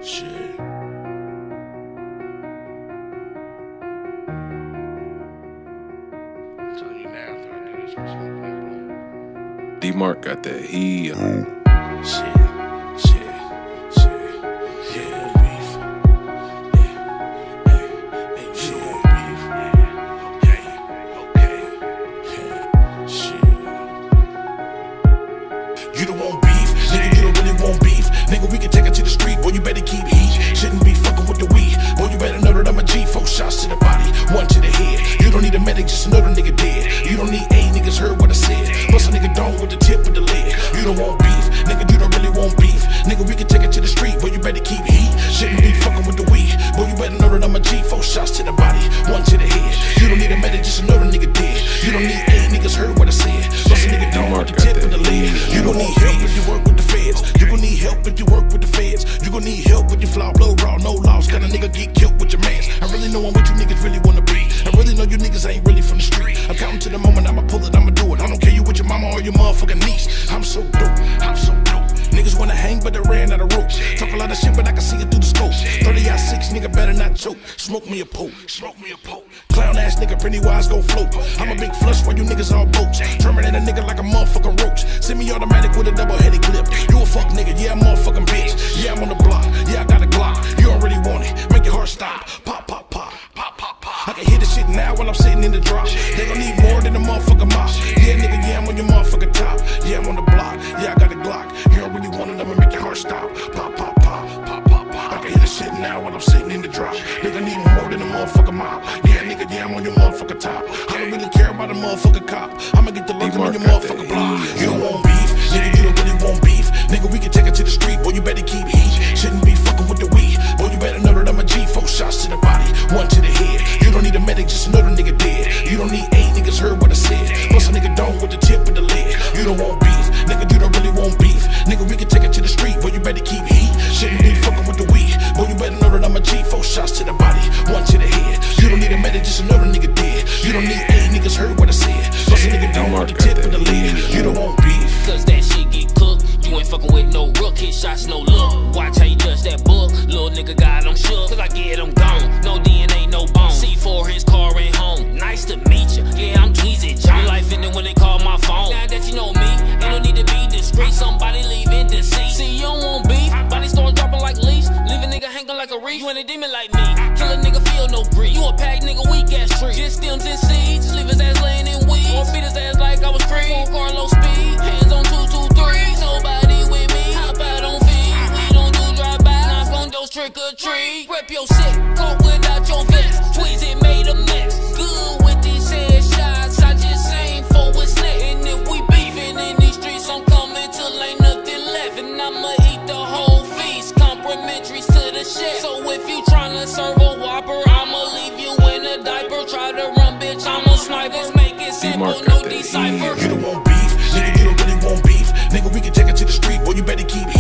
Shit. I'm telling you now, after I do this, I'm smoking that blunt. D-Mark got that heat. Shit. Yeah, beef. Hey, you don't want beef. Okay. Shit. You don't want beef, nigga, you don't really want beef. Nigga, we can take it to the street, boy, you better keep heat. Shouldn't be fucking with the weed, boy, you better know that I'm a G. 4 shots to the body, 1 to the head. You don't need a medic, just another nigga dead. You don't need A, niggas heard what I said. Bust a nigga down with the tip of the lid. You don't want beef, nigga, you don't really want beef. Nigga, we can take it to the street, boy, you better keep heat. Shouldn't be fucking with the weed, boy, you better know that I'm a G. 4 shots to the body, 1 to the head. You don't need a medic, just another nigga dead. You don't need A, niggas heard what I said. Bust a nigga down with the tip of the lid. You don't need help if you work with the feds. You gon' need help if you work with the feds. You gon' need help if you fly blow raw, no laws. Got a nigga get killed with your mans. I really know I'm what you niggas really wanna be. I really know you niggas ain't really from the street. I'm counting to the moment, I'ma pull it, I'ma do it. I don't care you with your mama or your motherfucking niece. I'm so dope, I'm so dope. Niggas wanna hang, but they ran out of rope. Talk a lot of shit, but I can see it through the scope. 30-6, nigga better not choke. Smoke me a poke, smoke me a poke. Clown ass nigga, pretty wise, go float. I'm a big flush while you niggas on boats. Terminate a nigga like a motherfucking roach. Semi-automatic with a double-headed clip. You a fuck nigga, yeah, I'm motherfucking bitch. Yeah, I'm on the block, yeah, I got a Glock. You already want it, make your heart stop. Pop, pop, pop, pop, pop, pop. I can hear the shit now when I'm sitting in the drop. They gon' need more than a motherfucking mop. Yeah, nigga, yeah, I'm on your motherfucking top. Yeah, I'm on the block, yeah, I got a Glock. You don't really want it, I'ma make your heart stop. Pop, pop, pop, pop, pop, pop. I can hear the shit now when I'm sitting in the drop. Nigga need more than a motherfucking mop. Yeah, nigga, yeah, I'm on your motherfucking top. I don't really care about a motherfucking cop. I'ma get the lunch on your motherfucking block. You don't want beef, nigga, you don't really want beef. Nigga, we can take it to the street, boy, you better keep heat. Shouldn't be fucking with the weed, boy, you better know that I'm a G. 4 shots to the body, 1 to the head. You don't need a medic, just another nigga dead. You don't need A, niggas heard what I said. Bust a nigga down with the tip of the lid. You don't want beef, nigga, you don't really want beef. Nigga, we can take it to the street, boy, you better keep heat. Shouldn't be fucking with the weed, boy, you better know that I'm a G. 4 shots to the body, 1 to the head. You don't need a medic, just another nigga dead. You don't need A, niggas heard what I said. Bust a nigga down with the tip of the lid. You don't want beef, cause that shit get cooked. You ain't fucking with no rook, hit shots, no look. Watch how you judge that book. Little nigga got him shook, cause I get him gone. No DNA, no bone. C4, his car ain't home. Nice to meet you. Yeah, I'm Jeezy John. Life ending when they call my phone. Now that you know me, ain't no need to be discreet. Somebody leaving deceit. See, you don't want beef. Body start dropping like leaves. Leave a nigga hanging like a reef. You ain't a demon like me. Kill a nigga, feel no grief. You a packed nigga, weak ass tree. Just stems and seeds. Just leave his ass laying in weeds. Or beat his ass like I was free. Full car, low speed. Hands on 2, 2, 3. Nobody with me. Hop out on feet. We don't do drive-by. Knock on those trick or treat. Rep your shit. Coke without your vest. Tweezy made a mess. Good with these headshots. I just aim for what's next. And if we beefing in these streets, I'm coming till ain't nothing left. And I'ma eat the whole feast. Complimentaries to the chef. So if you tryna serve a Whopper, I'ma leave you in a diaper. Try to run, bitch, I'm a sniper. Make it simple, no decipher. you don't want beef, nigga, you don't really want beef. Nigga, we can take it to the street, boy, you better keep